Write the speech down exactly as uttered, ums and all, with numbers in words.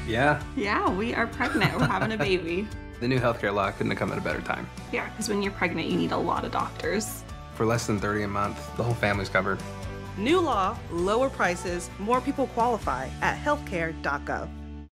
Yeah. Yeah, we are pregnant. We're having a baby. The new healthcare law couldn't have come at a better time. Yeah, because when you're pregnant, you need a lot of doctors. For less than thirty a month, the whole family's covered. New law, lower prices, more people qualify at healthcare dot gov.